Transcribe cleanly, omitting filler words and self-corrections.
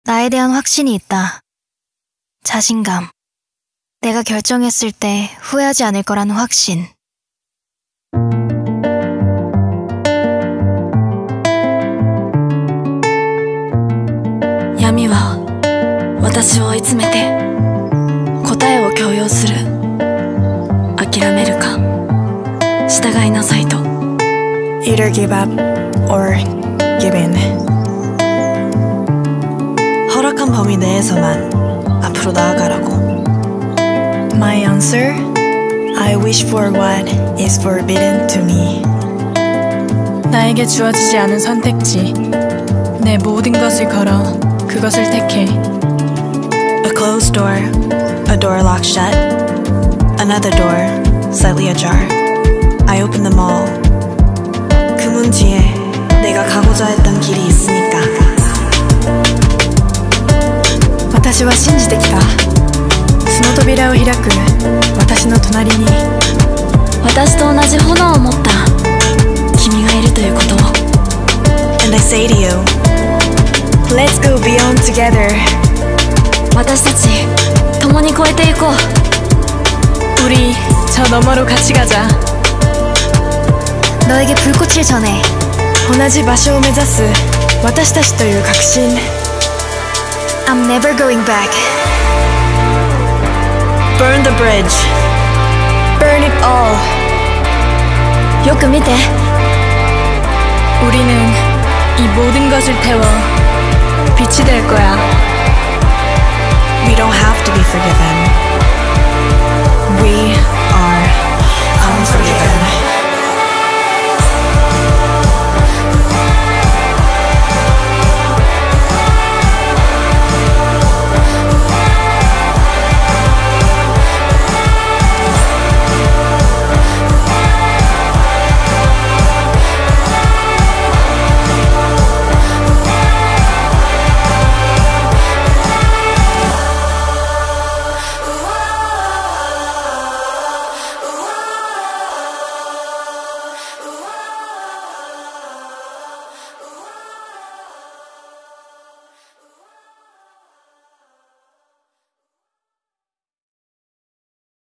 나에 대한 확신이 있다. 자신감. 내가 결정했을 때 후회하지 않을 거라는 확신. 闇は私を追い詰めて答えを強要する。諦めるか従いなさいと。 Either give up or give in. 허락한 범위 내에서만 앞으로 나아가라고. My answer? I wish for what is forbidden to me. 나에게 주어지지 않은 선택지. 내 모든 것을 걸어 그것을 택해. A closed door, a door locked shut. Another door, slightly ajar. I open them all. 그 문 뒤에 내가 가고자 했던 길이 있으니까. 私は信じてきた。その扉を開く私の隣に私と同じ炎を持った君がいるということを。 And I say to you, let's go beyond together. 私たち共に越えていこう。 우리 저 너머로 같이 가자. 너에게 불꽃을 전해. 同じ場所を目指す私たちという確信。 I'm never going back. Burn the bridge. Burn it all. よく見て。 우리는 이 모든 것을 태워 빛이 될 거야. We don't have to be forgiven.